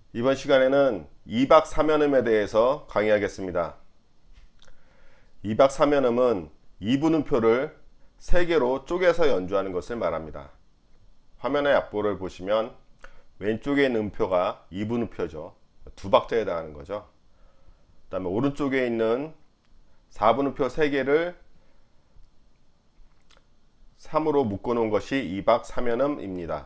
이번 시간에는 2박 3연음에 대해서 강의하겠습니다. 2박 3연음은 2분음표를 3개로 쪼개서 연주하는 것을 말합니다. 화면의 앞부를 보시면 왼쪽에 있는 음표가 2분음표죠. 두 박자에 해당하는 거죠. 그 다음에 오른쪽에 있는 4분음표 3개를 3으로 묶어 놓은 것이 2박 3연음입니다.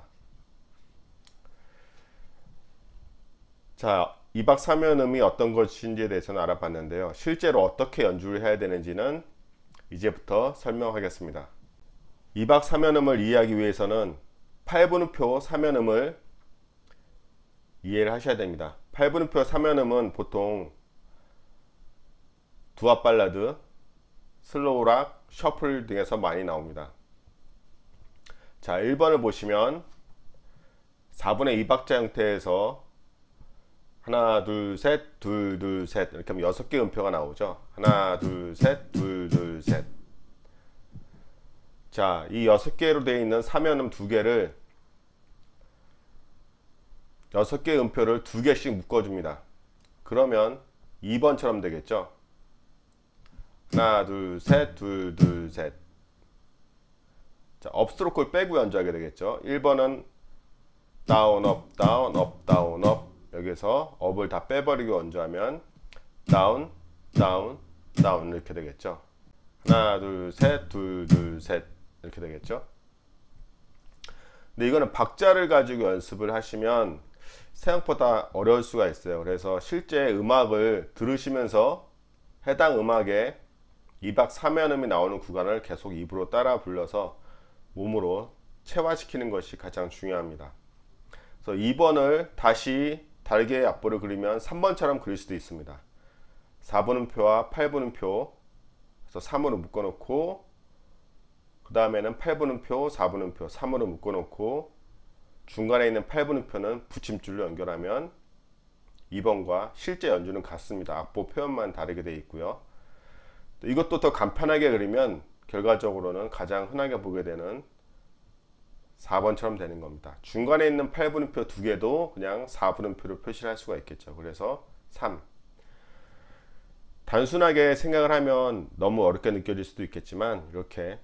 자, 2박 3연음이 어떤 것인지에 대해서는 알아봤는데요. 실제로 어떻게 연주를 해야 되는지는 이제부터 설명하겠습니다. 2박 3연음을 이해하기 위해서는 8분음표 3연음을 이해를 하셔야 됩니다. 8분음표 3연음은 보통 두압 발라드, 슬로우 락, 셔플 등에서 많이 나옵니다. 자, 1번을 보시면 4분의 2박자 형태에서 하나 둘 셋 둘 둘 셋 이렇게 하면 6개 음표가 나오죠. 하나 둘 셋 둘 둘 셋. 자, 이 6개로 되어 있는 3연음 2개를 6개 음표를 2개씩 묶어줍니다. 그러면 2번처럼 되겠죠. 하나 둘 셋 둘 둘 셋. 자, 업스트로크를 빼고 연주하게 되겠죠. 1번은 다운 업 다운 업 다운 업. 여기서 업을 다 빼버리고 연주하면 다운 다운 다운 이렇게 되겠죠. 하나 둘 셋 둘 둘 셋 이렇게 되겠죠. 근데 이거는 박자를 가지고 연습을 하시면 생각보다 어려울 수가 있어요. 그래서 실제 음악을 들으시면서 해당 음악에 2박 3연음이 나오는 구간을 계속 입으로 따라 불러서 몸으로 체화시키는 것이 가장 중요합니다. 그래서 2번을 다시 달개의 앞부를 그리면 3번처럼 그릴 수도 있습니다. 4분음표와 8분음표 그래서 3으로 묶어 놓고 그 다음에는 8분음표, 4분음표 3으로 묶어 놓고 중간에 있는 8분음표는 붙임줄로 연결하면 2번과 실제 연주는 같습니다. 악보 표현만 다르게 되어 있고요. 이것도 더 간편하게 그리면 결과적으로는 가장 흔하게 보게 되는 4번처럼 되는 겁니다. 중간에 있는 8분음표 2개도 그냥 4분음표로 표시를 할 수가 있겠죠. 그래서 3. 단순하게 생각을 하면 너무 어렵게 느껴질 수도 있겠지만 이렇게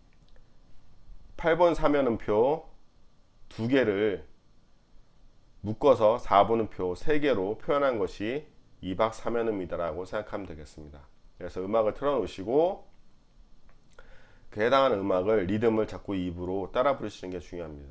8번 3연음표 2개를 묶어서 4분음표 3개로 표현한 것이 2박 3연음이다 라고 생각하면 되겠습니다. 그래서 음악을 틀어 놓으시고 그 해당하는 음악을 리듬을 자꾸 입으로 따라 부르시는 게 중요합니다.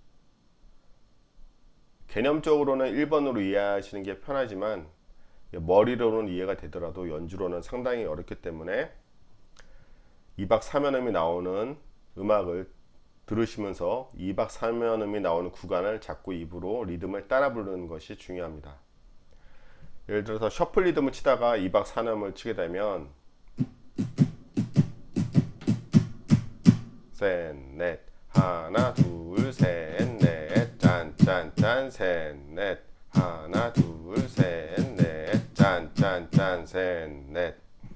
개념적으로는 1번으로 이해하시는 게 편하지만 머리로는 이해가 되더라도 연주로는 상당히 어렵기 때문에 2박 3연음이 나오는 음악을 들으시면서 2박 3연음이 나오는 구간을 자꾸 입으로 리듬을 따라 부르는 것이 중요합니다. 예를 들어서 셔플 리듬을 치다가 2박 3연음을 치게 되면 셋, 넷, 하나, 둘, 셋, 넷, 짠, 짠, 짠, 셋, 넷, 하나, 둘, 셋, 넷, 짠, 짠, 짠, 셋, 넷.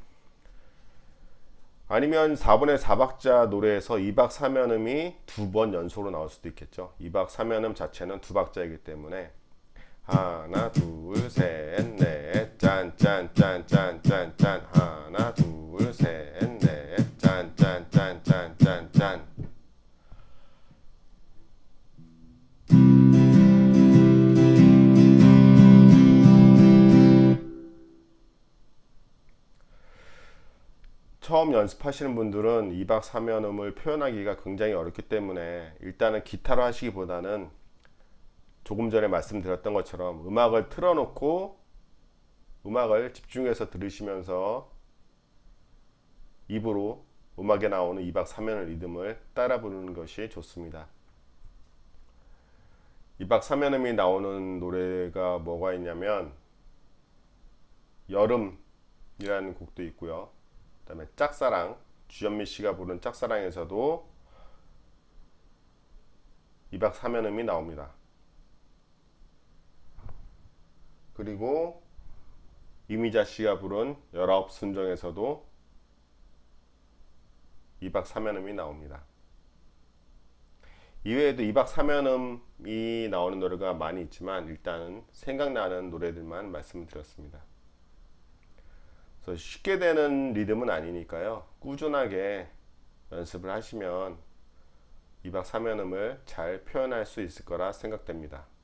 아니면 4분의 4박자 노래에서 2박 3연음이 2번 연속으로 나올 수도 있겠죠. 2박 3연음 자체는 2박자이기 때문에 하나, 둘, 셋, 넷, 짠, 짠, 짠, 짠, 짠, 짠, 하나, 둘, 셋, 넷, 짠, 짠, 짠, 짠, 짠, 짠. 처음 연습하시는 분들은 2박 3연음을 표현하기가 굉장히 어렵기 때문에 일단은 기타로 하시기보다는 조금 전에 말씀드렸던 것처럼 음악을 틀어놓고 음악을 집중해서 들으시면서 입으로 음악에 나오는 2박 3연음 리듬을 따라 부르는 것이 좋습니다. 2박 3연음이 나오는 노래가 뭐가 있냐면 여름이라는 곡도 있고요. 그 다음에 짝사랑, 주현미 씨가 부른 짝사랑에서도 2박 3연음이 나옵니다. 그리고 이미자 씨가 부른 19순정에서도 2박 3연음이 나옵니다. 이외에도 2박 3연음이 나오는 노래가 많이 있지만 일단은 생각나는 노래들만 말씀드렸습니다. 그래서 쉽게 되는 리듬은 아니니까요. 꾸준하게 연습을 하시면 2박 3연음을 잘 표현할 수 있을 거라 생각됩니다.